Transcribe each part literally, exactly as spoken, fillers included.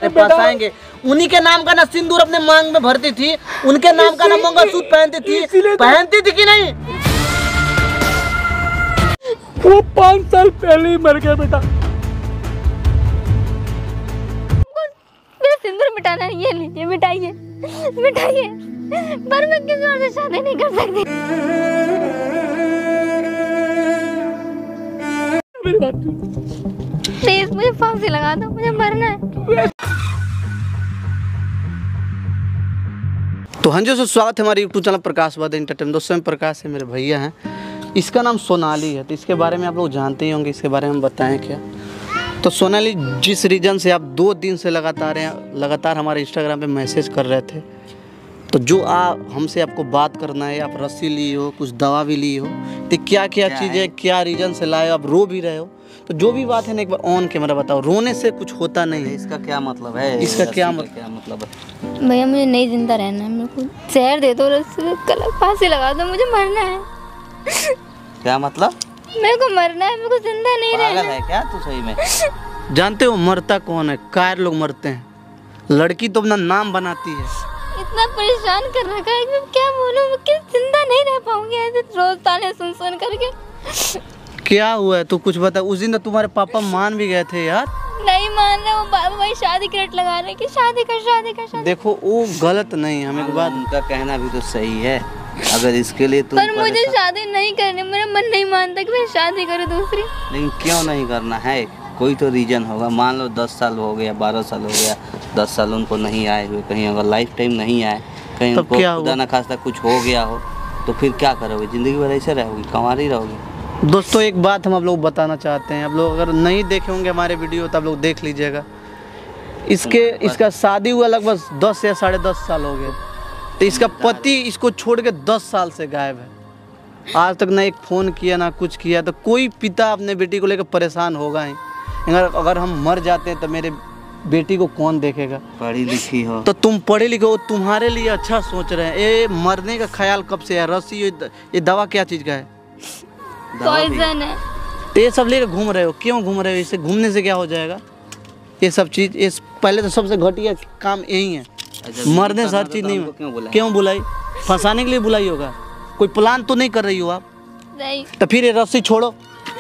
के पास आएंगे। उन्हीं के नाम का ना सिंदूर अपने मांग में भरती थी, उनके नाम का ना मंगलसूत्र पहनती थी, पहनती थी कि नहीं? वो पाँच साल पहले ही मर गया बेटा। मेरा सिंदूर मिटाना है, ये लीजिए मिटाइए मिटाइए, पर मैं किसी और से शादी नहीं कर सकती। मेरी बात प्लीज मुझे फांसी लगा दो, मुझे मरना है। तो हाँ जी, स्वागत है हमारे यूट्यूब चैनल प्रकाश वाद एंटरटेनमेंट। दोस्तों में प्रकाश है, मेरे भैया हैं, इसका नाम सोनाली है। तो इसके बारे में आप लोग जानते ही होंगे, इसके बारे में हम बताएं क्या। तो सोनाली जिस रीजन से आप दो दिन से लगातार लगातार हमारे इंस्टाग्राम पे मैसेज कर रहे थे, तो जो आप हमसे आपको बात करना है, आप रस्सी ली हो, कुछ दवा भी ली हो, तो क्या क्या चीज़ें, क्या रीजन से लाए, आप रो भी रहे हो, तो जो भी बात है ना एक बार ऑन कैमरा बताओ। रोने से कुछ होता नहीं है। इसका क्या मतलब है? इसका क्या मतलब क्या मतलब है? भैया मुझे नहीं जिंदा रहना है, मेरे को जहर दे दो, कल फांसी लगा दो, मुझे मरना है। क्या मतलब? मेरे को मरना है, मेरे को जिंदा नहीं रहना है। क्या तू सही में जानते हो मरता कौन है? कायर लोग मरते हैं, लड़की तो अपना नाम बनाती है। इतना परेशान कर रखा है कि क्या बोलूं, मैं क्या जिंदा नहीं रह पाऊंगी ऐसे रोज ताने सुन सुन करके। क्या हुआ है तो कुछ बता। उस दिन तो तुम्हारे पापा मान भी गए थे यार। नहीं मान रहे, वो बाबा भाई शादी की रट लगा रहे कि शादी कर शादी कर शादी। देखो वो गलत नहीं है, हमें एक बात, उनका कहना भी तो सही है। अगर इसके लिए तुम पर मुझे शादी नहीं करनी, मेरा मन नहीं मानता कि मैं शादी करूं दूसरी। लेकिन क्यों नहीं करना है? कोई तो रीजन होगा। मान लो दस साल हो गया, बारह साल हो गया, दस साल उनको नहीं आए हुए, कहीं अगर लाइफ टाइम नहीं आए, कहीं उनको खुदा ना खास्ता कुछ हो गया हो, तो फिर क्या करोगे? जिंदगी भर ऐसे रहोगी, कंवारी रहोगी? दोस्तों एक बात हम आप लोग बताना चाहते हैं, आप लोग अगर नहीं देखे होंगे हमारे वीडियो तो आप लोग देख लीजिएगा। इसके इसका शादी हुआ लगभग दस या साढ़े दस साल हो गए, तो इसका पति इसको छोड़ के दस साल से गायब है। आज तक ना एक फ़ोन किया ना कुछ किया। तो कोई पिता अपने बेटी को लेकर परेशान होगा ही। अगर अगर हम मर जाते हैं तो मेरे बेटी को कौन देखेगा? पढ़ी लिखी हो तो तुम पढ़े लिखे हो, तुम्हारे लिए अच्छा सोच रहे हैं। ये मरने का ख्याल कब से है? रस्सी ये दवा क्या चीज़ का है? पॉइजन है। तो ये सब लेकर घूम रहे हो, क्यों घूम रहे हो? इससे घूमने से क्या हो जाएगा? ये सब चीज़, ये पहले तो सबसे घटिया काम यही है। मरने से हर चीज़ नहीं, क्यों, क्यों बुलाई? फंसाने के लिए बुलाई होगा? कोई प्लान तो नहीं कर रही हो आप? नहीं। तो फिर ये रस्सी छोड़ो,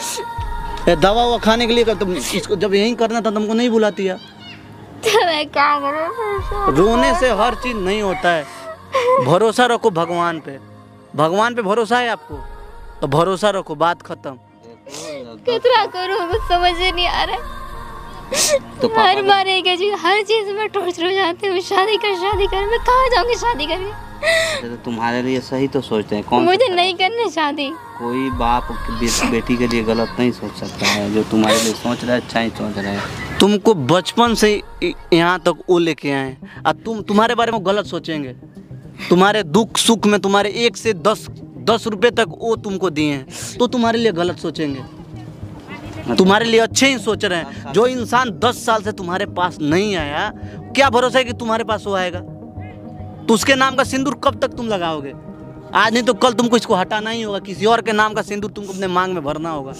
दवा ववा खाने के लिए कर। तुम इसको जब यही करना था तुमको नहीं बुलाती है। तो मैं क्या करूं? रोने से हर चीज़ नहीं होता है। भरोसा रखो भगवान पे। भगवान पे भरोसा है आपको तो भरोसा रखो, बात खत्म। कितना करूं कुछ समझ नहीं आ रहा है। तो हर बार एक चीज, हर चीज में टॉर्चर हो जाते हैं। शादी कर शादी कर, मैं कहाँ जाऊंगी शादी करके? तो तुम्हारे लिए सही तो सोचते हैं। कौन मुझे नहीं करनी शादी। कोई बाप बे, बेटी के लिए गलत नहीं सोच सकता है। जो तुम्हारे लिए सोच रहा है अच्छा ही सोच रहे हैं। तुमको बचपन से यहाँ तक वो लेके आए, अब तुम तुम्हारे बारे में गलत सोचेंगे? तुम्हारे दुख सुख में तुम्हारे एक से दस दस रुपए तक वो तुमको दिए हैं, तो तुम्हारे लिए गलत सोचेंगे? तुम्हारे लिए अच्छे ही सोच रहे हैं। जो इंसान दस साल से तुम्हारे पास नहीं आया, क्या भरोसा है कि तुम्हारे पास वो आएगा? तो उसके नाम का सिंदूर कब तक तुम लगाओगे? आज नहीं तो कल तुमको इसको हटाना ही होगा। किसी और के नाम का सिंदूर तुमको अपने मांग में भरना होगा।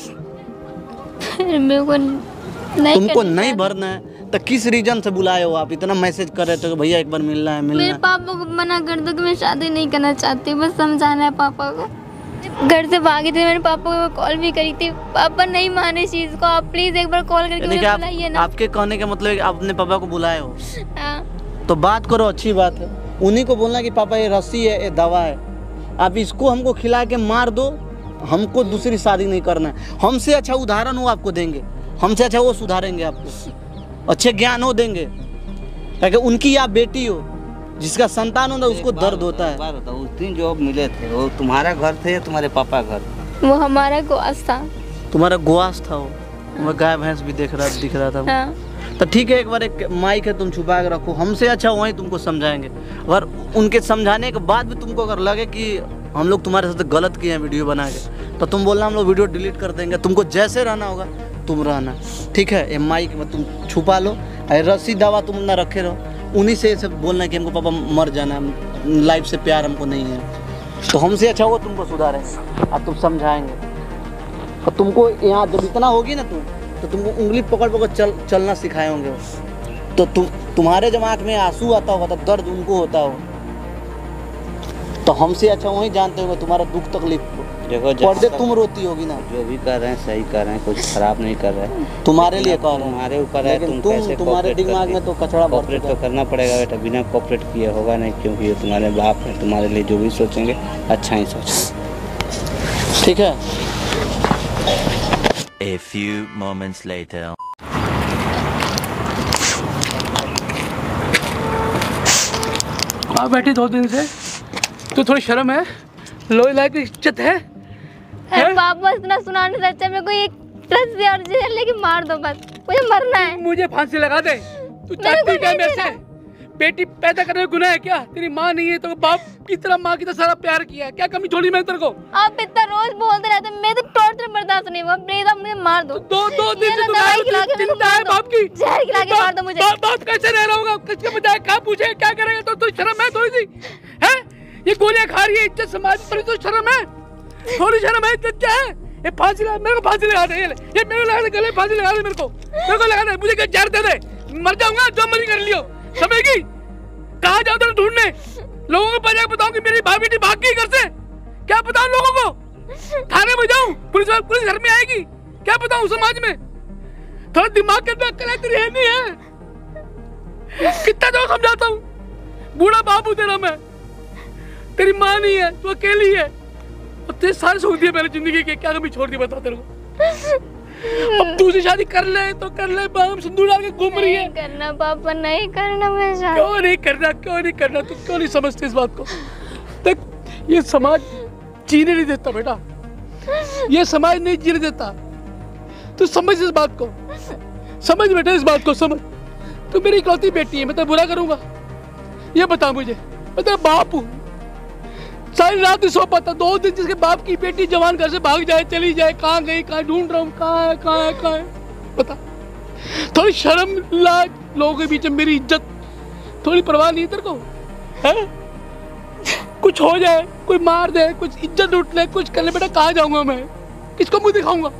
मेरे को नहीं तुमको नहीं भरना है तो किस रीजन से बुलाए हो आप? इतना मैसेज कर रहे थे कि भैया एक बार मिलना है मिलना है। मेरे पापा को मना कर दो कि मैं शादी नहीं करना चाहती, बस समझाना है पापा को। घर से भागी थी, मैंने पापा को कॉल भी करी थी, पापा नहीं माने इस चीज को। आप प्लीज एक बार कॉल करके मुझे बुलाइए ना। आपके कहने का मतलब है कि आप अपने पापा को बुलाए हो? हाँ। तो बात करो, अच्छी बात है। उन्हीं को बोलना कि पापा ये रस्सी है, ये दवा है, आप इसको हमको खिला के मार दो, हमको दूसरी शादी नहीं करना है। हमसे अच्छा उदाहरण वो आपको देंगे, हमसे अच्छा वो सुधारेंगे आपको, अच्छे ज्ञान हो देंगे। ताकि उनकी आप बेटी हो, जिसका संतान होता है उसको दर्द होता है। उस दिन जो मिले थे वो तुम्हारा घर थे या तुम्हारे पापा घर? वो हमारा गोआस था। तुम्हारा गोआस था वो? मैं गाय भैंस भी देख रहा दिख रहा था। हाँ। तो ठीक है, एक बार एक माइक है, तुम छुपा के रखो। हमसे अच्छा वहीं तुमको समझाएंगे। अगर उनके समझाने के बाद भी तुमको अगर लगे कि हम लोग तुम्हारे साथ गलत किए हैं वीडियो बना के, तो तुम बोलना हम लोग वीडियो डिलीट कर देंगे। तुमको जैसे रहना होगा तुम रहना, ठीक है? ये माइक में तुम छुपा लो, रस्सी दवा तुम ना रखे रहो। उन्हीं से सब बोलना कि हमको पापा मर जाना, लाइफ से प्यार हमको नहीं है। तो हमसे अच्छा वो तुमको सुधारें, अब तुम समझाएंगे। और तुमको यहाँ जब इतना होगी ना तुम, तो तुमको उंगली पकड़ पकड़ चल चलना सिखाए होंगे वो। तो तुम तुम्हारे जब आँख में आंसू आता होगा तो दर्द उनको होता हो, तो हमसे अच्छा वही जानते होगा तुम्हारा दुख तकलीफ को। देखो पर्दे तुम रोती होगी ना। जो भी कर रहे हैं सही कर रहे हैं, कुछ खराब नहीं कर रहे हैं। तुम्हारे लिए कर रहे हैं, तुम्हारे ऊपर है, तुम तुम कैसे तुम्हारे दिमाग में तो कचरा भर कॉपरेट तो करना पड़ेगा बेटा, बिना कॉपरेट किए होगा नहीं, क्योंकि ये तुम्हारे बाप है, तुम्हारे लिए जो भी सोचेंगे अच्छा ही सोचेंगे। ठीक है। A few moments later. आप बैठी दो दिन से, तो थोड़ी शर्म है, लो लायक इज्जत है, है? पापा इतना सुनाने से अच्छा मेरे को एक प्लस यार जेल लेके मार दो बस, मुझे मरना है। मुझे फांसी लगा दे। तू चाहती क्या मेरे से? बेटी पैदा करने में गुनाह है क्या? तेरी माँ नहीं है तो बाप की तरह माँ की तरह सारा प्यार किया, क्या कमी छोड़ी मैंने तेरे को? आप इतना रोज बोलते रहते, मैं तो टॉर्चर बर्दाश्त नहीं हुआ, प्लीज आप मुझे मार दो। दो दो दिन से दवाई खिला के चिंता है बाप की, जहर खिला के मार दो मुझे। बाप कैसे रह रहा होगा, किसके बजाय क्या पूछे क्या करेगा, तो तू शर्म है थोड़ी सी? है ये गोलियां खा रही है, इज्जत समाज पर तो शर्म है, थोड़ी शर्म है, इज्जत क्या है? ये फांसी लगा, मेरे को फांसी लगा दे, ये ये मेरे को लगा दे, गले फांसी लगा दे, मेरे को मेरे को लगा दे, मुझे क्या जहर दे दे, मर जाऊंगा, जो मर्जी कर लियो, समझेगी? कहाँ जाऊँ तेरे ढूंढने, लोगों को पता बताऊं कि मेरी भाभी बेटी भाग गई घर से, क्या बताऊं लोगों को? थाने में जाऊं, पुलिस पुलिस घर में आएगी, क्या बताऊं समाज में? थोड़ा दिमाग के अंदर अक्ल है तेरी, है नहीं है? कितना तो समझाता हूँ, बूढ़ा बाबू तेरा मैं, तेरी माँ नहीं है, तू अकेली है, और तेरे सारे सुख दिए मेरी जिंदगी के, क्या कमी छोड़ दी बता तेरे को? अब दूसरी शादी कर ले तो कर ले, बाप सिंदूर डाल के घूम रही है। नहीं करना पापा, नहीं करना मैं शादी। क्यों नहीं करना, क्यों नहीं करना, तू क्यों नहीं समझती इस बात को? देख ये समाज जीने नहीं देता बेटा, ये समाज नहीं जीने देता, तू समझ इस बात को, समझ बेटा इस बात को समझ। तू मेरी इकलौती बेटी है, मैं तो बुरा करूंगा? ये बता मुझे, मैं तेरा बाप हूँ, सारी रात नहीं सो पाता, दो दिन जिसके बाप की बेटी जवान घर से भाग जाए, चली जाए, कहाँ गई, कहाँ ढूंढ रहा हूँ, कहाँ है कहाँ है कहाँ है, बता। थोड़ी शर्म लाज, लोगों के बीच में मेरी इज्जत, थोड़ी परवाह नहीं है तेरे को? है कुछ हो जाए, कोई मार दे, कुछ इज्जत लूट ले, कुछ कर ले बेटा, कहाँ जाऊंगा मैं? किसको मुंह दिखाऊंगा,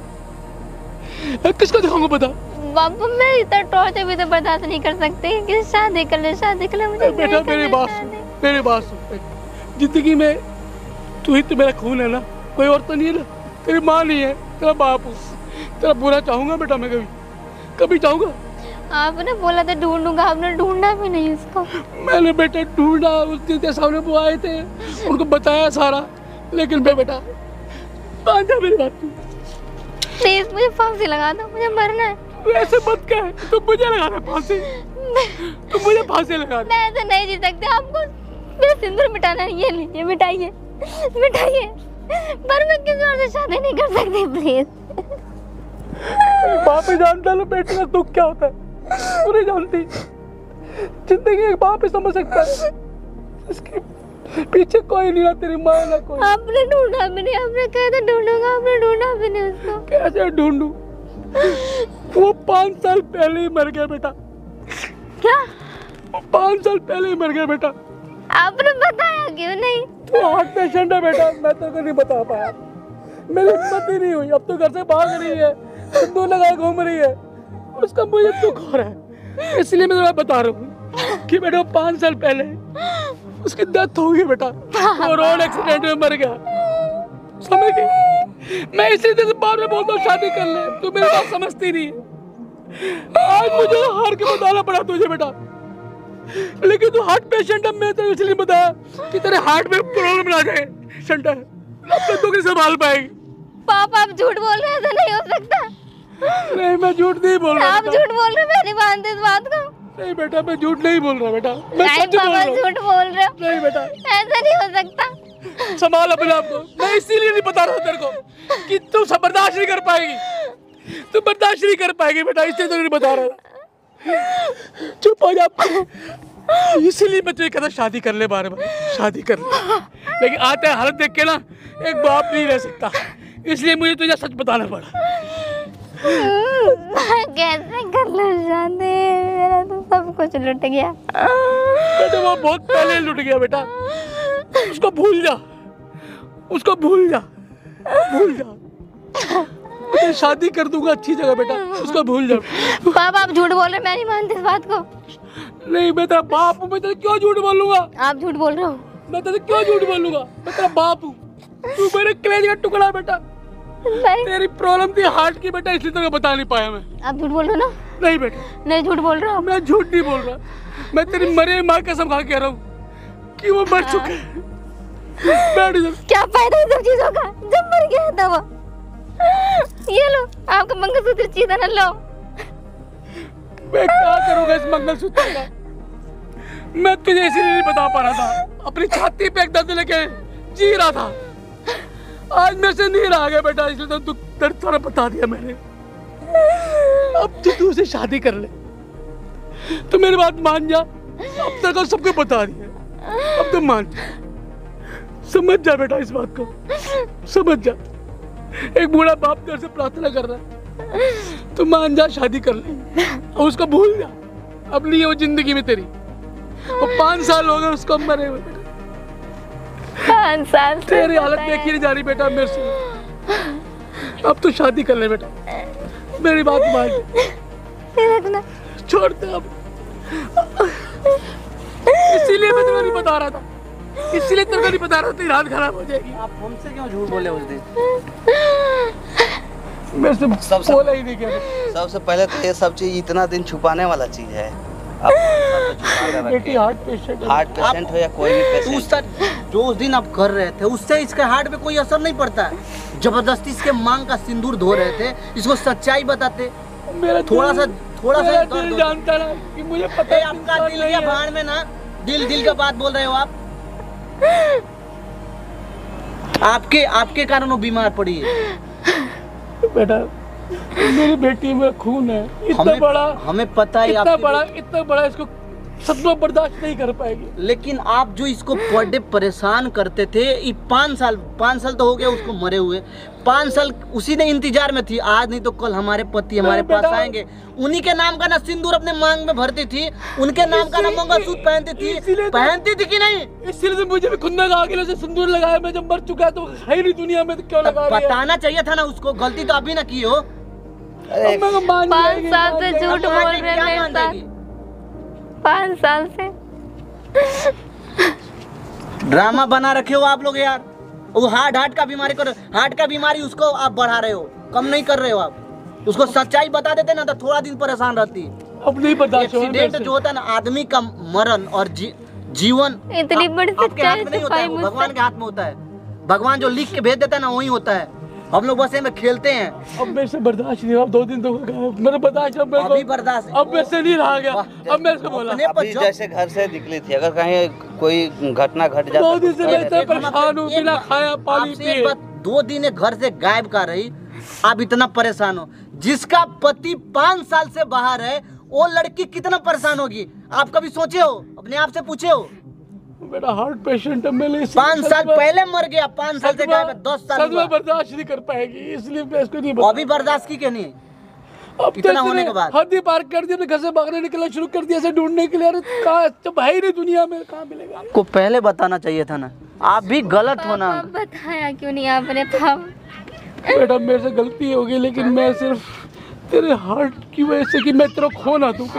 किसको दिखाऊंगा बता? पापा मैं इतना टॉर्चर भी तो बर्दाश्त नहीं कर सकती, कि शादी कर ले, शादी कर ले, मुझे बेटा मेरी बात सुन, मेरी बात सुन, जिंदगी में तू ही तो मेरा खून है ना, कोई और तो नहीं है ना, तेरी माँ नहीं है, तेरा बाप हूँ, तेरा बुरा चाहूंगा बेटा मैं कभी कभी चाहूंगा? आपने बोला था ढूंढूंगा, आपने ढूंढा भी नहीं उसको। मैंने बेटा ढूंढा, उस दिन के सामने वो आए थे, उनको बताया सारा, लेकिन मैं बेटा मान जा मेरी बात तू, प्लीज मुझे फांसी लगा दो, मुझे मरना है। तू ऐसे मत कह, तू मुझे लगा दे फांसी, तू मुझे फांसी लगा दे। मैं ऐसे नहीं जी सकती, आपको मेरा सिंदूर मिटाना है, ये लीजिए मिटाइए मिटाइए, पर मैं किसी और से शादी नहीं कर सकती, प्लीज। बाप ही जानता है बेटे का दुख क्या होता है, तू नहीं जानती, जिंदगी एक बाप ही समझ सकता है, इसके पीछे कोई नहीं, ना तेरी माँ ना कोई। आपने ढूंढा भी नहीं, आपने कहा था ढूंढूंगा, आपने ढूंढा भी नहीं उसको। कैसे ढूंढूं? वो पाँच साल पहले ही मर गया बेटा। क्या? वो पाँच साल पहले ही मर गया बेटा। आपने बताया क्यों नहीं? तू हार्ट पेशेंट है बेटा, मैं तेरे को नहीं बता पाया, मेरी हिम्मत ही नहीं हुई। अब तो घर से भाग रही है, सिंदूर लगाए घूम रही है, उसका मुझे दुख हो रहा है, इसलिए मैं तुम्हें बता रहा हूँ कि बेटा पाँच साल पहले उसकी डेथ हो गई बेटा, वो रोड एक्सीडेंट में मर गया, समझ गई? मैं इसी तरह से बार बार बोलता हूँ शादी कर ले, तू मेरी बात समझती नहीं है। आज मुझे हार के बताना पड़ा तुझे बेटा, लेकिन तू हार्ट पेशेंट है, मैं तेरे इसलिए बताया कि तेरे हार्ट में प्रॉब्लम ना जाए, सेंटर अब तक तू कैसे संभाल पाएगी? पापा आप झूठ बोल रहे हैं, ऐसा नहीं हो सकता। नहीं मैं झूठ नहीं बोल रहा, आप झूठ बोल रहे हैं, मैं नहीं मानती इस बात को। नहीं बेटा मैं झूठ नहीं बोल रहा बेटा, मैं सच बोल रहा हूँ। झूठ बोल रहे हो। नहीं बेटा ऐसा नहीं हो सकता, संभाल अपने आप को। मैं इसीलिए नहीं बता रहा तेरे को कि तू सब बर्दाश्त नहीं कर पाएगी, तू बर्दाश्त नहीं कर पाएगी बेटा, इसलिए तो नहीं बता रहा। चुप हो जा, इसीलिए मैं तुझे कहता शादी कर ले, बार बार शादी कर ले, लेकिन आते हालत देख के ना एक बाप नहीं रह सकता, इसलिए मुझे तुझे सच बताना पड़ा। कैसे कर लो शादी, मेरा तो सब कुछ लुट गया। बेटा वो बहुत पहले लुट गया बेटा, उसको भूल जा, उसको भूल जा, भूल जा, मैं शादी कर दूंगा अच्छी जगह बेटा, उसको भूल जा। पापा आप झूठ बोल रहे हैं, मैं नहीं मानती इस बात को। नहीं मैं तेरा बाप हूँ, मैं तेरे क्यों झूठ बोलूंगा? आप झूठ बोल रहे हो। मैं तेरे क्यों झूठ बोलूंगा? मैं तेरा बाप हूँ, तू मेरे कलेजे का टुकड़ा है बेटा। नहीं। तेरी प्रॉब्लम थी हार्ट की बेटा, इसलिए तेरे बता नहीं पाया मैं। आप झूठ बोल रहे हो ना? नहीं बेटा, नहीं झूठ बोल रहे हो। मैं झूठ नहीं बोल रहा, मैं तेरी मरी हुई माँ कसम खा के कह रहा हूँ कि वो मर चुका है। बैठ जा। क्या फायदा इन सब चीजों का जब मर गया था वो? ये लो आपका मंगलसूत्र चीज़ न लो। मैं क्या करूँगा इस मंगलसूत्र का? मैं तुझे इसीलिए नहीं बता पा रहा था, अपनी छाती पे एक दर्द लेके जी रहा था। आज मेरे से नहीं रहा गया बेटा, इसलिए तो तू दर्द सारा बता दिया मैंने। अब तू तू से शादी कर ले, तो मेरी बात मान जा। अब तक सबको बता दिया, अब तो मान जा, समझ जा बेटा इस बात को, समझ जा। एक बूढ़ा बाप तेरे से प्रार्थना कर रहा है, तू मान जा, शादी कर ले और उसको भूल जा। अब नहीं है वो जिंदगी में तेरी। और पाँच साल हो गए उसको मरे हुए बेटा। पाँच साल तेरी हालत देखी नहीं जा रही बेटा मेरे से। अब तू शादी कर ले बेटा, मेरी बात मान, छोड़ दे अब। इसीलिए मैं तुम्हें नहीं बता रहा था, इसीलिए तेरे को नहीं बता रहा था, तेरी हालत खराब हो जाएगी। आप हमसे क्यों झूठ बोले उस दिन? मेरे से सबसे बोला ही नहीं क्या? सबसे पहले तो ये सब चीज इतना दिन छुपाने वाला चीज है। आप बेटी हार्ट पेशेंट है। हार्ट पेशेंट हो या कोई भी तो पेशेंट, उस जो उस दिन आप कर रहे थे उससे इसके हार्ट पे कोई असर नहीं पड़ता है। जबरदस्ती इसके मांग का सिंदूर धो रहे थे, इसको सच्चाई बताते, मेरा थोड़ा सा थोड़ा सा मेरा दर्द दिल होता। जानता ना कि मुझे पता ए, है आपका इंसान दिल नहीं या है। भाड़ में ना, दिल दिल का बात बोल रहे हो आप। आपके आपके कारण वो बीमार पड़ी है बेटा, मेरी बेटी में खून है, इतना हमें बड़ा, हमें पता है इतना आपकी बड़ा, इतना बड़ा, इसको सदमा बर्दाश्त नहीं कर पाएगी। लेकिन आप जो इसको पर डे परेशान करते थे, ये पाँच साल पाँच साल तो हो गया उसको मरे हुए, पाँच साल उसी ने इंतजार में थी। आज नहीं तो कल हमारे पति हमारे पास आएंगे, उन्हीं के नाम का ना सिंदूर अपने मांग में भरती थी, उनके नाम का ना मंगलसूत्र पहनती थी, पहनती थी कि नहीं? इसलिए तो मुझे भी खुद ने आगे से सिंदूर लगाया। मैं जब मर चुका है तो है ही नहीं दुनिया में, तो क्यों लगा रही है? बताना चाहिए था ना उसको, गलती तो अभी ना की हो। पाँच साल से झूठ बोल रहे हैं मेरे साथ, पाँच साल से ड्रामा बना रखे हो आप लोग यार। वो हार्ट हार्ट का बीमारी कर हार्ट का बीमारी उसको आप बढ़ा रहे हो, कम नहीं कर रहे हो आप। उसको सच्चाई बता देते ना तो थोड़ा दिन परेशान रहती। अब नहीं बर्दाश्त हो रहा एक्सीडेंट जो होता है ना, आदमी का मरण और जी, जीवन इतनी बड़ी आपके हाथ में नहीं होता है, वो भगवान के हाथ में होता है। भगवान जो लिख के भेज देता है ना वही होता है। हम लोग बस में खेलते हैं। अब मेरे से बर्दाश्त नहीं हुआ, दो दिन तो हो गए, मेरा बर्दाश्त अब मेरे को अभी बर्दाश्त अब मेरे से नहीं रहा गया। अब मैं इसको बोला अभी जैसे घर से निकली थी, अगर कहीं कोई घटना घट जाता दो दिन से तो मैं इतना परेशान हूँ, बिना खाया पानी आपसे एक पिए। बात, दो दिन घर से गायब का रही, आप इतना परेशान हो। जिसका पति पाँच साल से बाहर है, वो लड़की कितना परेशान होगी? आप कभी सोचे हो? अपने आप से पूछे हो? मेरा हार्ट पेशेंट है, मैंने पाँच साल पहले मर गया, पाँच साल से गायब है, दस साल सदमा हुआ। बर्दाश्त नहीं कर पाएगी, इसलिए मैं इसको नहीं अभी बर्दाश्त की क्यों नहीं? अब इतना होने के बाद हद ही पार कर दिया, अपने घर से भागने निकलना शुरू कर दिया, ऐसे ढूंढने के लिए। अरे कहाँ, जब है ही नहीं दुनिया में, कहाँ मिलेगा? को पहले बताना चाहिए था ना, आप भी गलत हो ना। पापा बताया क्यों नहीं आपने? पापा बेटा मेरे से गलती हो गई, लेकिन मैं सिर्फ तेरे हार्ट की वजह से कि मैं तेरा खो ना दूं।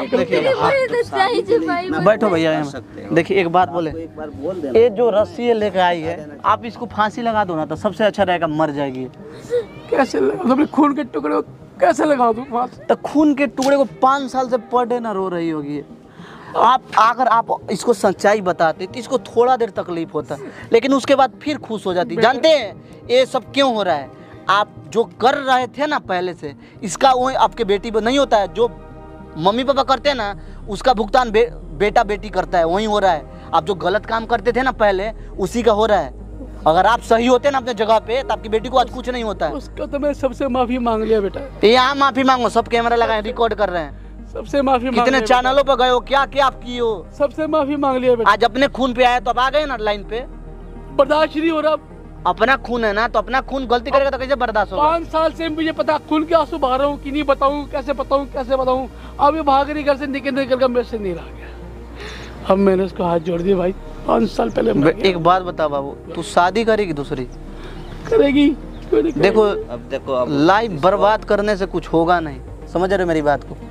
बैठो भैया यहाँ। देखिए एक बात बोले, ये जो रस्सी लेके आई है, आप इसको फांसी लगा दो ना तो सबसे अच्छा रहेगा, मर जाएगी। कैसे लगा दूं? अपने खून के टुकड़े को कैसे लगा दूं फांसी? तो खून के टुकड़े को पाँच साल से पर डे ना रो रही होगी। आप अगर आप इसको सच्चाई बताते तो इसको थोड़ा देर तकलीफ होता, लेकिन उसके बाद फिर खुश हो जाती। जानते हैं ये सब क्यों हो रहा है? आप जो कर रहे थे ना पहले से, इसका वो आपके बेटी पर नहीं होता है। जो मम्मी पापा करते हैं ना, उसका भुगतान बे, बेटा बेटी करता है, वही हो रहा है। आप जो गलत काम करते थे ना पहले, उसी का हो रहा है। अगर आप सही होते ना अपने जगह पे, तो आपकी बेटी को आज कुछ नहीं होता है। उसका तो मैं सबसे माफी मांग लिया बेटा। यहाँ माफी मांगो, सब कैमरा लगाए, रिकॉर्ड कर रहे हैं। सबसे माफी मांग कितने लिया चैनलों पर गए हो, क्या क्या आप किए हो? बेटा। सबसे माफी मांग लिया बेटा। आज अपने खून पे आए तो अब आ गए ना लाइन पे। बर्दाश्त नहीं हो रहा। अपना खून है ना, तो अपना खून गलती करेगा तो कैसे बर्दाश्त होगा? पाँच साल से मुझे पता खून के आंसू बहा रहा हूँ कि नहीं बताऊँ, कैसे बताऊँ, कैसे बताऊँ। अब ये भाग रही घर से, निकल निकल कर मेरे से नहीं रहा गया। अब मैंने उसको हाथ जोड़ दिया, भाई पाँच साल पहले मर गया। एक बात बता बाबू, तू शादी करेगी दूसरी? करेगी, क्यों नहीं करेगी? देखो अब देखो अब लाइफ बर्बाद करने से कुछ होगा नहीं, समझ रहे हो मेरी बात को?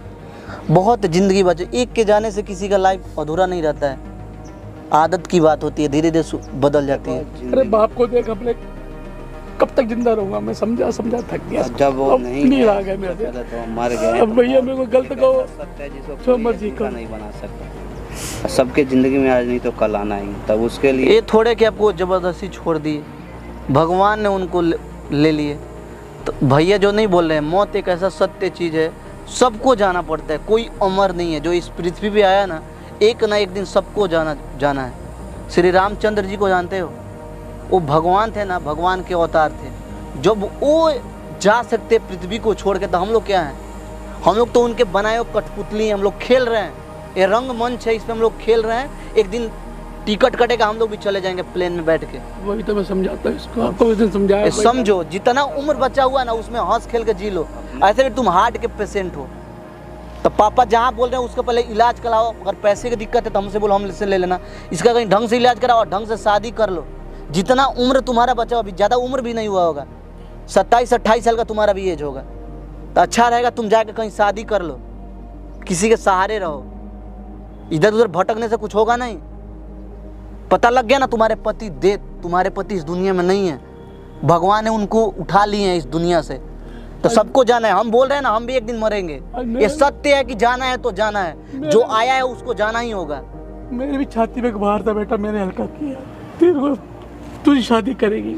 बहुत ज़िंदगी बचे। एक के जाने से किसी का लाइफ अधूरा नहीं रहता है, आदत की बात होती है, धीरे धीरे बदल जाती है। अरे बाप को देख, अपने कब तक जिंदा रहूंगा मैं, समझा समझा थक गया। जब वो नहीं आ गया मेरे से, तो मर गए। अब भैया मेरे को गलत कहो, जो मर्जी कहो, नहीं बना सकता। सबके जिंदगी में आज नहीं तो कल आना ही, तब उसके लिए ये थोड़े कि आपको ज़बरदस्ती छोड़ दिए, भगवान ने उनको ले लिए। तो भैया जो नहीं बोल रहे हैं, मौत एक ऐसा सत्य चीज़ है, सबको जाना पड़ता है, कोई अमर नहीं है। जो इस पृथ्वी पे आया ना, एक ना एक दिन सबको जाना जाना है। श्री रामचंद्र जी को जानते हो, वो भगवान थे ना, भगवान के अवतार थे। जब वो जा सकते पृथ्वी को छोड़ के, तो हम लोग क्या हैं? हम लोग तो उनके बनाए हुए कठपुतली हैं। हम लोग खेल रहे हैं, ये रंगमंच है, इसमें हम लोग खेल रहे हैं। एक दिन टिकट कटेगा, हम लोग भी चले जाएंगे प्लेन में बैठ के। वही तो मैं समझाता हूँ इसको, आपको उस दिन समझाया। समझो, जितना उम्र बचा हुआ ना, उसमें हंस खेल के जी लो। ऐसे भी तुम हार्ट के पेशेंट हो, तो पापा जहाँ बोल रहे हैं उसका पहले इलाज कराओ। अगर पैसे की दिक्कत है तो हमसे बोलो, हमसे ले लेना। इसका कहीं ढंग से इलाज कराओ और ढंग से शादी कर लो। जितना उम्र तुम्हारा बचा, अभी ज़्यादा उम्र भी नहीं हुआ होगा, सत्ताईस अट्ठाईस साल का तुम्हारा भी एज होगा, तो अच्छा रहेगा तुम जाके कहीं शादी कर लो, किसी के सहारे रहो। इधर उधर भटकने से कुछ होगा नहीं। पता लग गया ना, तुम्हारे पति दे तुम्हारे पति इस दुनिया में नहीं है, भगवान ने उनको उठा लिए हैं इस दुनिया से। तो सबको जाना है। हम बोल रहे हैं ना, हम भी एक दिन मरेंगे, ये सत्य है कि जाना है तो जाना है। जो आया है उसको जाना ही होगा। मेरे भी छाती में बाहर था बेटा, मैंने हल्का किया, तेरे को तुझे शादी करेगी।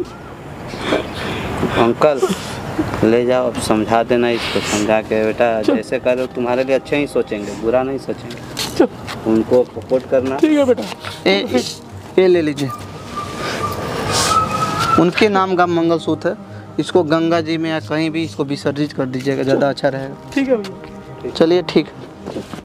अंकल ले जाओ, अब समझा देना इसको, समझा के बेटा जैसे करो तुम्हारे लिए अच्छे ही सोचेंगे, बुरा नहीं सोचेंगे। उनको सपोर्ट करना। ठीक है बेटा। ए, ये ले लीजिए, उनके नाम का मंगलसूत्र है। इसको गंगा जी में या कहीं भी इसको विसर्जित कर दीजिएगा, ज़्यादा अच्छा रहेगा। ठीक है भैया। चलिए ठीक।